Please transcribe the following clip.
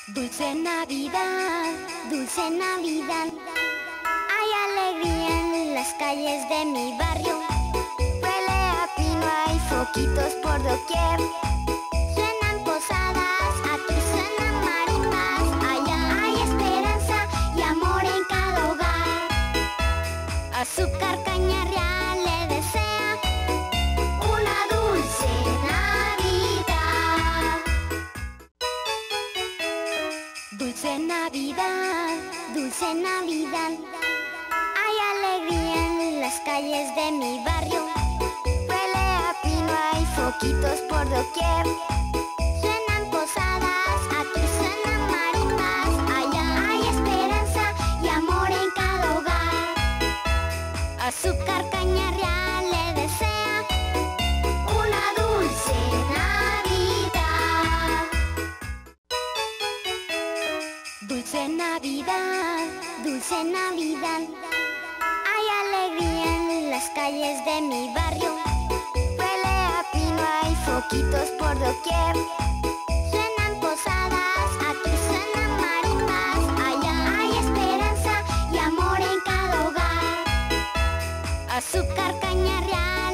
Dulce Navidad, dulce Navidad. Hay alegría en las calles de mi barrio. Huele a pino, hay foquitos por doquier. Suenan posadas, aquí suenan marimbas. Allá hay esperanza y amor en cada hogar. Azúcar, caña real le desea una dulce Navidad. Dulce Navidad, dulce Navidad. Hay alegría en las calles de mi barrio. Huele a pino, hay foquitos por doquier. Suenan posadas, aquí suenan marimbas. Allá hay esperanza y amor en cada hogar. Azúcar, caña real le desea una dulce Navidad. Dulce Navidad, dulce Navidad. Hay alegría en las calles de mi barrio. Huele a pino, hay foquitos por doquier. Suenan posadas, aquí suenan marimbas. Allá hay esperanza y amor en cada hogar. Azúcar, caña real